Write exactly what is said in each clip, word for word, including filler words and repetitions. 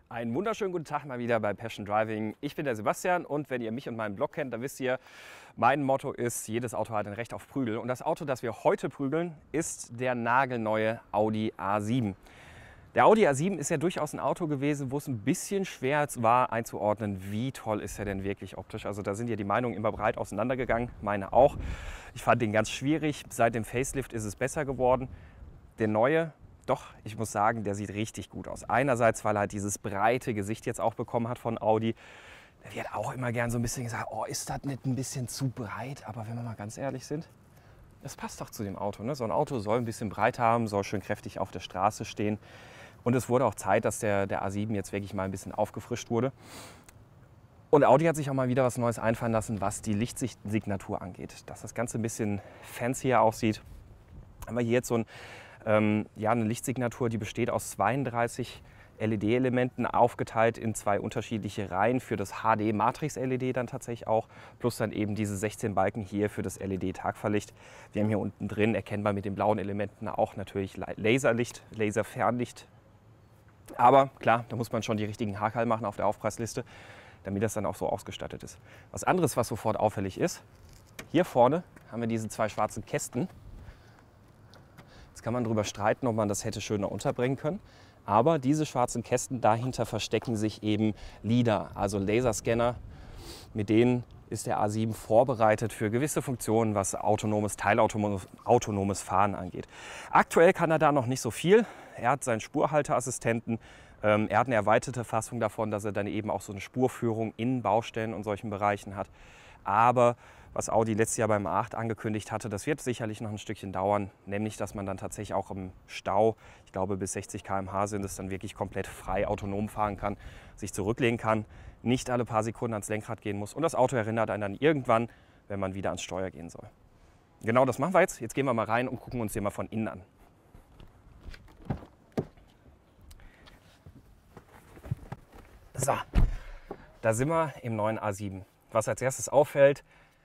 Einen wunderschönen guten Tag mal wieder bei Passion Driving. Ich bin der Sebastian und wenn ihr mich und meinen Blog kennt, dann wisst ihr, mein Motto ist, jedes Auto hat ein Recht auf Prügel. Und das Auto, das wir heute prügeln, ist der nagelneue Audi A sieben. Der Audi A sieben ist ja durchaus ein Auto gewesen, wo es ein bisschen schwer war einzuordnen, wie toll ist er denn wirklich optisch. Also da sind ja die Meinungen immer breit auseinandergegangen, meine auch. Ich fand den ganz schwierig. Seit dem Facelift ist es besser geworden. Der neue, doch, ich muss sagen, der sieht richtig gut aus. Einerseits, weil er halt dieses breite Gesicht jetzt auch bekommen hat von Audi. Da wird auch immer gern so ein bisschen gesagt, oh, ist das nicht ein bisschen zu breit? Aber wenn wir mal ganz ehrlich sind, das passt doch zu dem Auto. Ne? So ein Auto soll ein bisschen breit haben, soll schön kräftig auf der Straße stehen. Und es wurde auch Zeit, dass der, der A sieben jetzt wirklich mal ein bisschen aufgefrischt wurde. Und Audi hat sich auch mal wieder was Neues einfallen lassen, was die Lichtsignatur angeht. Dass das Ganze ein bisschen fancier aussieht. Haben wir hier jetzt so ein Ähm, ja, eine Lichtsignatur, die besteht aus zweiunddreißig L E D-Elementen, aufgeteilt in zwei unterschiedliche Reihen für das H D-Matrix-L E D dann tatsächlich auch, plus dann eben diese sechzehn Balken hier für das L E D-Tagfahrlicht. Wir haben hier unten drin, erkennbar mit den blauen Elementen, auch natürlich Laserlicht, Laserfernlicht. Aber klar, da muss man schon die richtigen Hakel machen auf der Aufpreisliste, damit das dann auch so ausgestattet ist. Was anderes, was sofort auffällig ist, hier vorne haben wir diese zwei schwarzen Kästen. Jetzt kann man darüber streiten, ob man das hätte schöner unterbringen können. Aber diese schwarzen Kästen, dahinter verstecken sich eben LiDAR, also Laserscanner. Mit denen ist der A sieben vorbereitet für gewisse Funktionen, was autonomes, teilautonomes autonomes Fahren angeht. Aktuell kann er da noch nicht so viel. Er hat seinen Spurhalteassistenten. Ähm, er hat eine erweiterte Fassung davon, dass er dann eben auch so eine Spurführung in Baustellen und solchen Bereichen hat. Aber was Audi letztes Jahr beim A acht angekündigt hatte, das wird sicherlich noch ein Stückchen dauern, nämlich dass man dann tatsächlich auch im Stau, ich glaube bis sechzig Kilometer pro Stunde sind es, dann wirklich komplett frei autonom fahren kann, sich zurücklehnen kann, nicht alle paar Sekunden ans Lenkrad gehen muss und das Auto erinnert einen dann irgendwann, wenn man wieder ans Steuer gehen soll. Genau das machen wir jetzt. Jetzt gehen wir mal rein und gucken uns den mal von innen an. So, da sind wir im neuen A sieben. Was als erstes auffällt,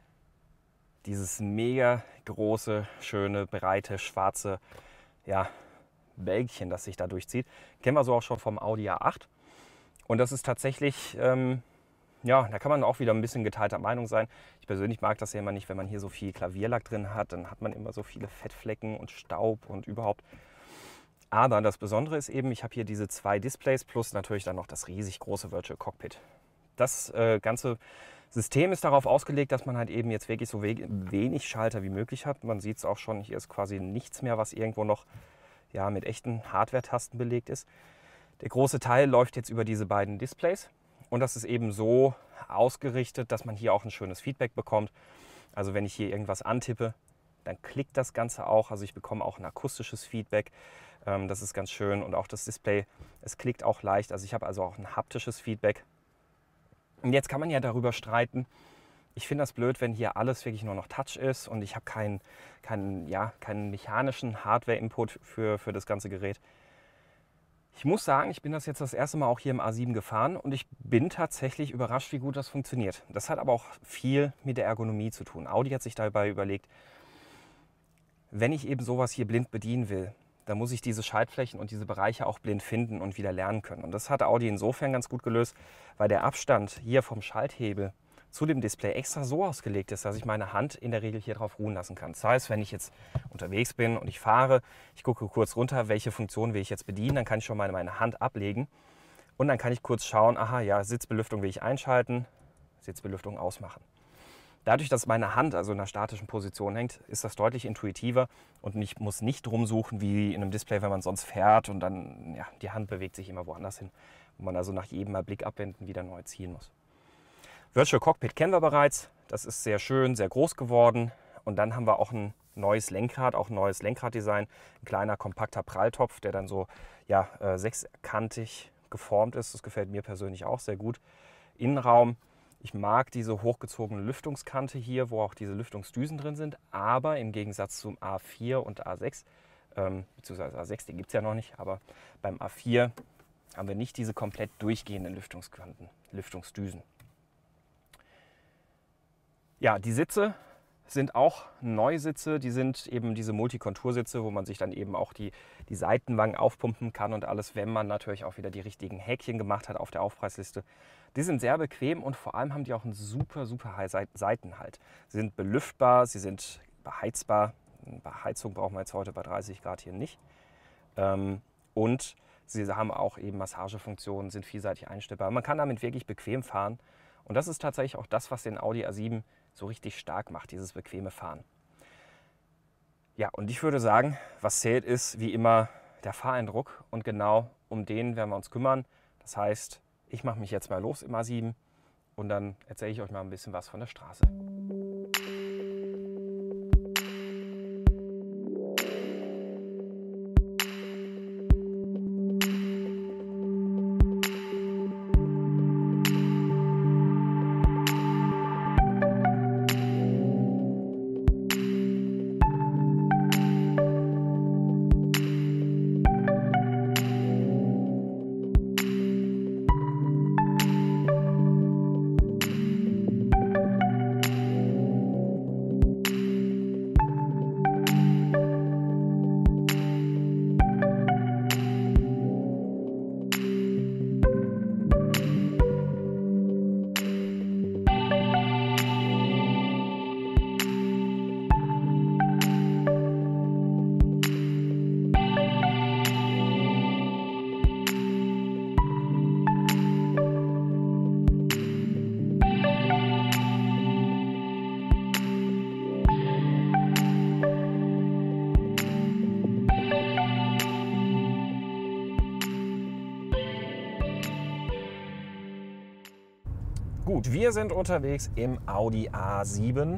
dieses mega große, schöne, breite, schwarze ja, Bälkchen, das sich da durchzieht. Kennen wir so auch schon vom Audi A acht. Und das ist tatsächlich, ähm, ja, da kann man auch wieder ein bisschen geteilter Meinung sein. Ich persönlich mag das ja immer nicht, wenn man hier so viel Klavierlack drin hat. Dann hat man immer so viele Fettflecken und Staub und überhaupt. Aber das Besondere ist eben, ich habe hier diese zwei Displays plus natürlich dann noch das riesig große Virtual Cockpit. Das äh, ganze System ist darauf ausgelegt, dass man halt eben jetzt wirklich so we wenig Schalter wie möglich hat. Man sieht es auch schon, hier ist quasi nichts mehr, was irgendwo noch ja, mit echten Hardware-Tasten belegt ist. Der große Teil läuft jetzt über diese beiden Displays und das ist eben so ausgerichtet, dass man hier auch ein schönes Feedback bekommt. Also wenn ich hier irgendwas antippe, dann klickt das Ganze auch. Also ich bekomme auch ein akustisches Feedback. Ähm, das ist ganz schön und auch das Display, es klickt auch leicht. Also ich habe also auch ein haptisches Feedback. Und jetzt kann man ja darüber streiten. Ich finde das blöd, wenn hier alles wirklich nur noch Touch ist und ich habe keinen, keinen, ja, keinen mechanischen Hardware-Input für, für das ganze Gerät. Ich muss sagen, ich bin das jetzt das erste Mal auch hier im A sieben gefahren und ich bin tatsächlich überrascht, wie gut das funktioniert. Das hat aber auch viel mit der Ergonomie zu tun. Audi hat sich dabei überlegt, wenn ich eben sowas hier blind bedienen will, dann muss ich diese Schaltflächen und diese Bereiche auch blind finden und wieder lernen können. Und das hat Audi insofern ganz gut gelöst, weil der Abstand hier vom Schalthebel zu dem Display extra so ausgelegt ist, dass ich meine Hand in der Regel hier drauf ruhen lassen kann. Das heißt, wenn ich jetzt unterwegs bin und ich fahre, ich gucke kurz runter, welche Funktion will ich jetzt bedienen, dann kann ich schon mal meine Hand ablegen und dann kann ich kurz schauen, aha, ja, Sitzbelüftung will ich einschalten, Sitzbelüftung ausmachen. Dadurch, dass meine Hand also in einer statischen Position hängt, ist das deutlich intuitiver und ich muss nicht rumsuchen wie in einem Display, wenn man sonst fährt und dann, ja, die Hand bewegt sich immer woanders hin, wo man also nach jedem Mal Blick abwenden wieder neu ziehen muss. Virtual Cockpit kennen wir bereits, das ist sehr schön, sehr groß geworden und dann haben wir auch ein neues Lenkrad, auch ein neues Lenkraddesign, ein kleiner kompakter Pralltopf, der dann so ja, äh, sechskantig geformt ist, das gefällt mir persönlich auch sehr gut. Innenraum. Ich mag diese hochgezogene Lüftungskante hier, wo auch diese Lüftungsdüsen drin sind, aber im Gegensatz zum A vier und A sechs, ähm, beziehungsweise A sechs, den gibt es ja noch nicht, aber beim A vier haben wir nicht diese komplett durchgehenden Lüftungskanten, Lüftungsdüsen. Ja, die Sitze sind auch Neusitze, die sind eben diese Multikontursitze, wo man sich dann eben auch die, die Seitenwangen aufpumpen kann und alles, wenn man natürlich auch wieder die richtigen Häkchen gemacht hat auf der Aufpreisliste. Die sind sehr bequem und vor allem haben die auch einen super, super Seitenhalt. Sie sind belüftbar, sie sind beheizbar. Beheizung brauchen wir jetzt heute bei dreißig Grad hier nicht. Und sie haben auch eben Massagefunktionen, sind vielseitig einstellbar. Man kann damit wirklich bequem fahren. Und das ist tatsächlich auch das, was den Audi A sieben so richtig stark macht, dieses bequeme Fahren. Ja, und ich würde sagen, was zählt ist wie immer der Fahreindruck und genau um den werden wir uns kümmern. Das heißt, ich mache mich jetzt mal los im A sieben und dann erzähle ich euch mal ein bisschen was von der Straße. Gut, wir sind unterwegs im Audi A sieben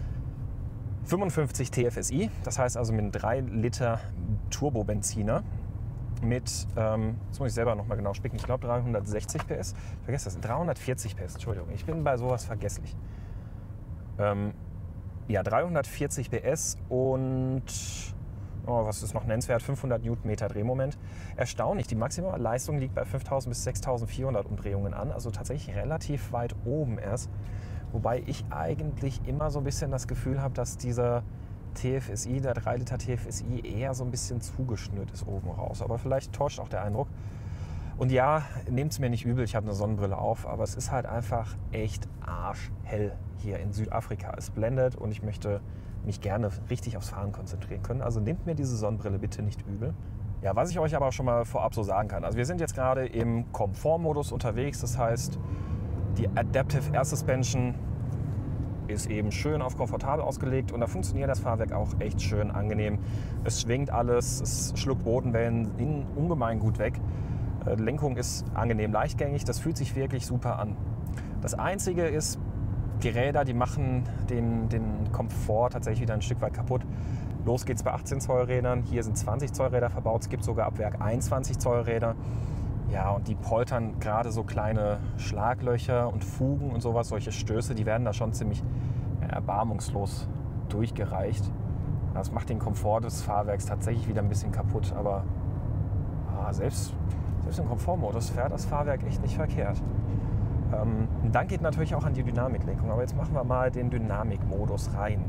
fünfundfünfzig T F S I, das heißt also mit einem drei Liter Turbobenziner mit, ähm, jetzt muss ich selber noch mal genau spicken, ich glaube dreihundertsechzig P S, ich vergesse das, dreihundertvierzig P S, Entschuldigung, ich bin bei sowas vergesslich. Ähm, ja, dreihundertvierzig P S und oh, was ist noch nennenswert, fünfhundert Newtonmeter Drehmoment. Erstaunlich, die maximale Leistung liegt bei fünftausend bis sechstausendvierhundert Umdrehungen an, also tatsächlich relativ weit oben erst. Wobei ich eigentlich immer so ein bisschen das Gefühl habe, dass dieser T F S I, der drei Liter T F S I, eher so ein bisschen zugeschnürt ist oben raus. Aber vielleicht täuscht auch der Eindruck. Und ja, nehmt es mir nicht übel, ich habe eine Sonnenbrille auf, aber es ist halt einfach echt arschhell hier in Südafrika. Es blendet und ich möchte mich gerne richtig aufs Fahren konzentrieren können. Also nehmt mir diese Sonnenbrille bitte nicht übel. Ja, was ich euch aber schon mal vorab so sagen kann. Also wir sind jetzt gerade im Komfortmodus unterwegs. Das heißt, die Adaptive Air Suspension ist eben schön auf komfortabel ausgelegt und da funktioniert das Fahrwerk auch echt schön angenehm. Es schwingt alles, es schluckt Bodenwellen in ungemein gut weg. Die Lenkung ist angenehm leichtgängig, das fühlt sich wirklich super an. Das Einzige ist, die Räder, die machen den, den Komfort tatsächlich wieder ein Stück weit kaputt. Los geht's bei achtzehn Zoll Rädern, hier sind zwanzig Zoll Räder verbaut, es gibt sogar ab Werk einundzwanzig Zoll Räder. Ja, und die poltern gerade so kleine Schlaglöcher und Fugen und sowas, solche Stöße, die werden da schon ziemlich erbarmungslos durchgereicht. Das macht den Komfort des Fahrwerks tatsächlich wieder ein bisschen kaputt, aber ah, selbst, selbst im Komfortmodus fährt das Fahrwerk echt nicht verkehrt. Ähm, dann geht natürlich auch an die Dynamiklenkung, aber jetzt machen wir mal den Dynamikmodus rein.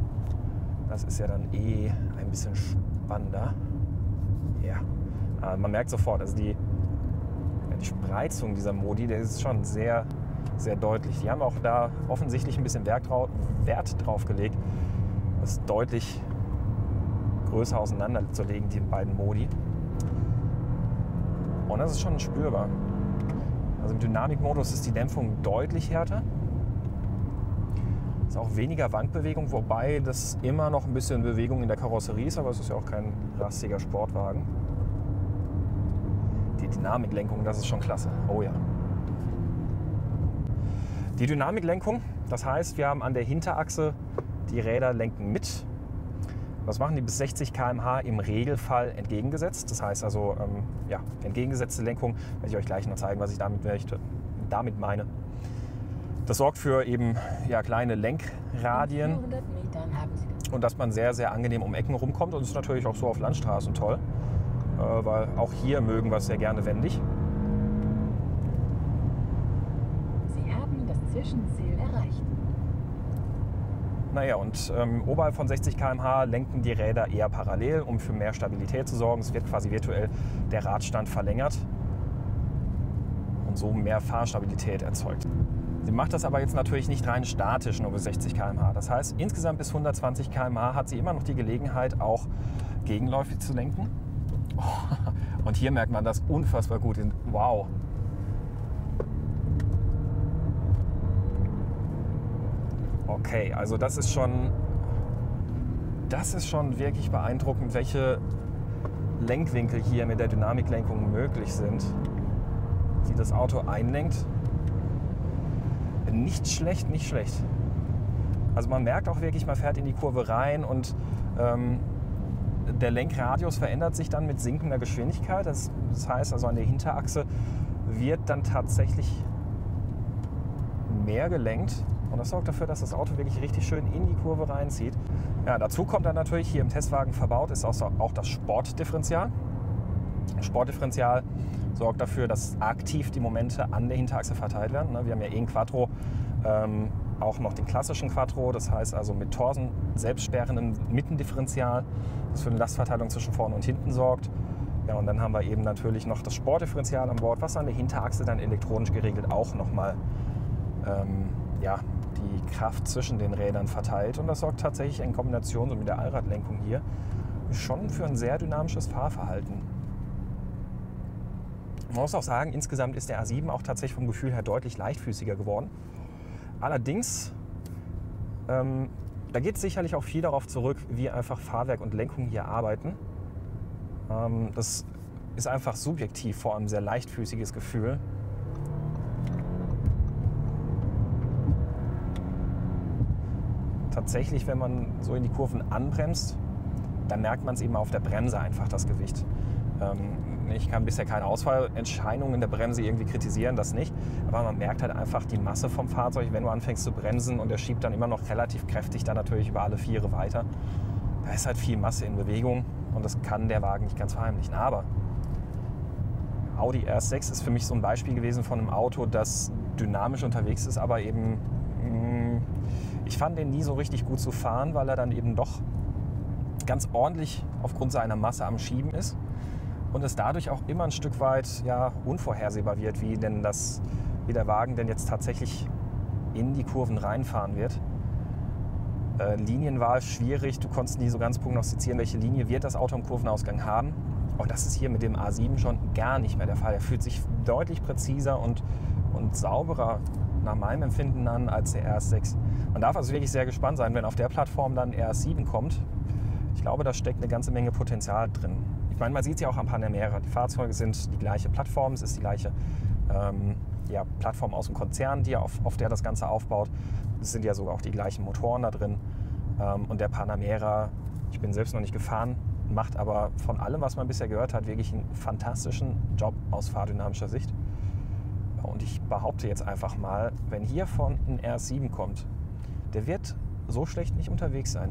Das ist ja dann eh ein bisschen spannender. Ja, äh, man merkt sofort, also die, die Spreizung dieser Modi, der ist schon sehr, sehr deutlich. Die haben auch da offensichtlich ein bisschen Wert drauf, Wert drauf gelegt, das deutlich größer auseinanderzulegen, die beiden Modi. Und das ist schon spürbar. Also im Dynamikmodus ist die Dämpfung deutlich härter. Es ist auch weniger Wankbewegung, wobei das immer noch ein bisschen Bewegung in der Karosserie ist, aber es ist ja auch kein rastiger Sportwagen. Die Dynamiklenkung, das ist schon klasse. Oh ja. Die Dynamiklenkung, das heißt, wir haben an der Hinterachse die Räder lenken mit. Was machen die bis sechzig Kilometer pro Stunde im Regelfall entgegengesetzt? Das heißt also, ähm, ja, entgegengesetzte Lenkung, werde ich euch gleich noch zeigen, was ich damit, möchte, damit meine. Das sorgt für eben ja, kleine Lenkradien und dass man sehr, sehr angenehm um Ecken rumkommt. Und das ist natürlich auch so auf Landstraßen toll, äh, weil auch hier mögen wir es sehr gerne wendig. Sie haben das Zwischenziel erreicht. Naja, und ähm, oberhalb von sechzig Kilometer pro Stunde lenken die Räder eher parallel, um für mehr Stabilität zu sorgen. Es wird quasi virtuell der Radstand verlängert und so mehr Fahrstabilität erzeugt. Sie macht das aber jetzt natürlich nicht rein statisch nur bis sechzig Kilometer pro Stunde. Das heißt, insgesamt bis hundertzwanzig Kilometer pro Stunde hat sie immer noch die Gelegenheit, auch gegenläufig zu lenken. Und hier merkt man das unfassbar gut. Wow! Okay, also das ist schon, das ist schon wirklich beeindruckend, welche Lenkwinkel hier mit der Dynamiklenkung möglich sind, wie das Auto einlenkt. Nicht schlecht, nicht schlecht. Also man merkt auch wirklich, man fährt in die Kurve rein und ähm, der Lenkradius verändert sich dann mit sinkender Geschwindigkeit. Das, das heißt also, an der Hinterachse wird dann tatsächlich mehr gelenkt. Und das sorgt dafür, dass das Auto wirklich richtig schön in die Kurve reinzieht. Ja, dazu kommt dann natürlich, hier im Testwagen verbaut ist auch das Sportdifferential. Sportdifferential sorgt dafür, dass aktiv die Momente an der Hinterachse verteilt werden. Wir haben ja eh ein Quattro, ähm, auch noch den klassischen Quattro, das heißt also mit Torsen selbstsperrenden Mittendifferential, das für eine Lastverteilung zwischen vorne und hinten sorgt. Ja, und dann haben wir eben natürlich noch das Sportdifferential an Bord, was an der Hinterachse dann elektronisch geregelt auch nochmal ähm, ja, die Kraft zwischen den Rädern verteilt. Und das sorgt tatsächlich in Kombination so mit der Allradlenkung hier schon für ein sehr dynamisches Fahrverhalten. Man muss auch sagen, insgesamt ist der A sieben auch tatsächlich vom Gefühl her deutlich leichtfüßiger geworden. Allerdings, ähm, da geht es sicherlich auch viel darauf zurück, wie einfach Fahrwerk und Lenkung hier arbeiten. Ähm, das ist einfach subjektiv vor allem ein sehr leichtfüßiges Gefühl. Tatsächlich, wenn man so in die Kurven anbremst, dann merkt man es eben auf der Bremse einfach, das Gewicht. Ähm, ich kann bisher keine Ausfallentscheidungen der Bremse irgendwie kritisieren, das nicht. Aber man merkt halt einfach die Masse vom Fahrzeug, wenn du anfängst zu bremsen und der schiebt dann immer noch relativ kräftig dann natürlich über alle Viere weiter. Da ist halt viel Masse in Bewegung und das kann der Wagen nicht ganz verheimlichen. Aber Audi R S sechs ist für mich so ein Beispiel gewesen von einem Auto, das dynamisch unterwegs ist, aber eben, mh, ich fand den nie so richtig gut zu fahren, weil er dann eben doch ganz ordentlich aufgrund seiner Masse am Schieben ist und es dadurch auch immer ein Stück weit ja, unvorhersehbar wird, wie, denn das, wie der Wagen denn jetzt tatsächlich in die Kurven reinfahren wird. Äh, Linienwahl schwierig, du konntest nie so ganz prognostizieren, welche Linie wird das Auto im Kurvenausgang haben. Und das ist hier mit dem A sieben schon gar nicht mehr der Fall. Er fühlt sich deutlich präziser und, und sauberer nach meinem Empfinden an als der R S sechs. Man darf also wirklich sehr gespannt sein, wenn auf der Plattform dann R S sieben kommt. Ich glaube, da steckt eine ganze Menge Potenzial drin. Ich meine, man sieht es ja auch am Panamera. Die Fahrzeuge sind die gleiche Plattform, es ist die gleiche ähm, ja, Plattform aus dem Konzern, die auf, auf der das Ganze aufbaut. Es sind ja sogar auch die gleichen Motoren da drin. Ähm, und der Panamera, ich bin selbst noch nicht gefahren, macht aber von allem, was man bisher gehört hat, wirklich einen fantastischen Job aus fahrdynamischer Sicht. Und ich behaupte jetzt einfach mal, wenn hier von ein R S sieben kommt, der wird so schlecht nicht unterwegs sein.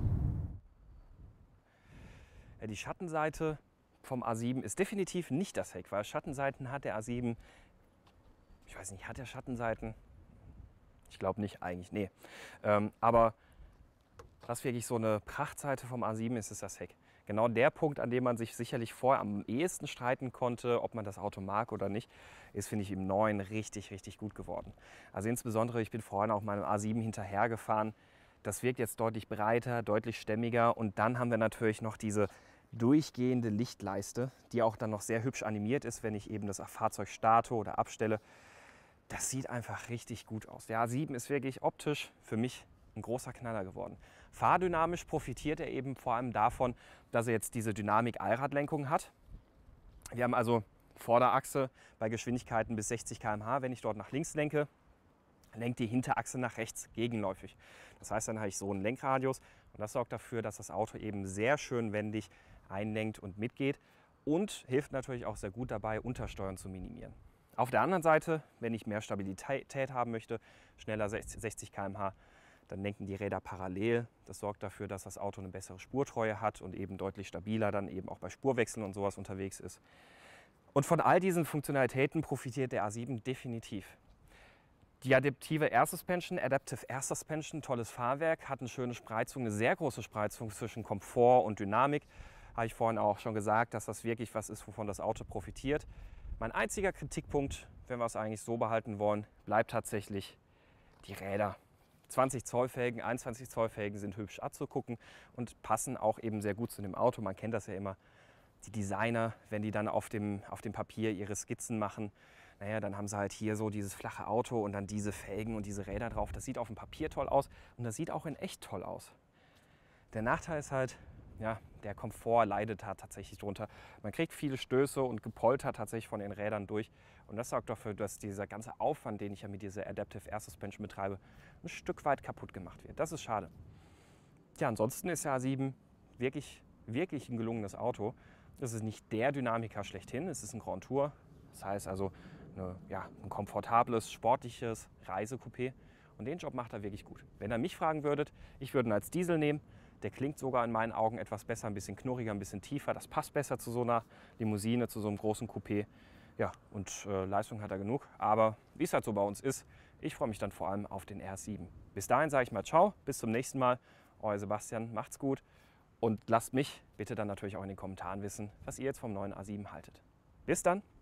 Die Schattenseite vom A sieben ist definitiv nicht das Heck, weil Schattenseiten hat der A sieben, ich weiß nicht, hat er Schattenseiten? Ich glaube nicht, eigentlich, nee. Ähm, aber was wirklich so eine Prachtseite vom A sieben ist, ist das Heck. Genau der Punkt, an dem man sich sicherlich vorher am ehesten streiten konnte, ob man das Auto mag oder nicht, ist, finde ich, im neuen richtig, richtig gut geworden. Also insbesondere, ich bin vorhin auch meinem A sieben hinterhergefahren. Das wirkt jetzt deutlich breiter, deutlich stämmiger und dann haben wir natürlich noch diese durchgehende Lichtleiste, die auch dann noch sehr hübsch animiert ist, wenn ich eben das Fahrzeug starte oder abstelle. Das sieht einfach richtig gut aus. Der A sieben ist wirklich optisch für mich ein großer Knaller geworden. Fahrdynamisch profitiert er eben vor allem davon, dass er jetzt diese Dynamik-Allradlenkung hat. Wir haben also Vorderachse bei Geschwindigkeiten bis sechzig Kilometer pro Stunde. Wenn ich dort nach links lenke, lenkt die Hinterachse nach rechts gegenläufig. Das heißt, dann habe ich so einen Lenkradius und das sorgt dafür, dass das Auto eben sehr schön wendig einlenkt und mitgeht und hilft natürlich auch sehr gut dabei, Untersteuern zu minimieren. Auf der anderen Seite, wenn ich mehr Stabilität haben möchte, schneller sechzig Kilometer pro Stunde, dann lenken die Räder parallel. Das sorgt dafür, dass das Auto eine bessere Spurtreue hat und eben deutlich stabiler dann eben auch bei Spurwechseln und sowas unterwegs ist. Und von all diesen Funktionalitäten profitiert der A sieben definitiv. Die adaptive Air Suspension, Adaptive Air Suspension, tolles Fahrwerk, hat eine schöne Spreizung, eine sehr große Spreizung zwischen Komfort und Dynamik. Habe ich vorhin auch schon gesagt, dass das wirklich was ist, wovon das Auto profitiert. Mein einziger Kritikpunkt, wenn wir es eigentlich so behalten wollen, bleibt tatsächlich die Räder. zwanzig Zoll Felgen, einundzwanzig Zoll Felgen sind hübsch anzugucken und passen auch eben sehr gut zu dem Auto. Man kennt das ja immer, die Designer, wenn die dann auf dem, auf dem Papier ihre Skizzen machen, naja, dann haben sie halt hier so dieses flache Auto und dann diese Felgen und diese Räder drauf. Das sieht auf dem Papier toll aus und das sieht auch in echt toll aus. Der Nachteil ist halt, ja, der Komfort leidet da tatsächlich drunter. Man kriegt viele Stöße und Gepolter tatsächlich von den Rädern durch. Und das sorgt dafür, dass dieser ganze Aufwand, den ich ja mit dieser Adaptive Air Suspension betreibe, ein Stück weit kaputt gemacht wird. Das ist schade. Ja, ansonsten ist der A sieben wirklich, wirklich ein gelungenes Auto. Es ist nicht der Dynamiker schlechthin, es ist ein Grand Tour. Das heißt also eine, ja, ein komfortables, sportliches Reisecoupé. Und den Job macht er wirklich gut. Wenn ihr mich fragen würdet, ich würde ihn als Diesel nehmen. Der klingt sogar in meinen Augen etwas besser, ein bisschen knurriger, ein bisschen tiefer. Das passt besser zu so einer Limousine, zu so einem großen Coupé. Ja, und äh, Leistung hat er genug. Aber wie es halt so bei uns ist, ich freue mich dann vor allem auf den R S sieben. Bis dahin sage ich mal ciao, bis zum nächsten Mal. Euer Sebastian, macht's gut. Und lasst mich bitte dann natürlich auch in den Kommentaren wissen, was ihr jetzt vom neuen A sieben haltet. Bis dann!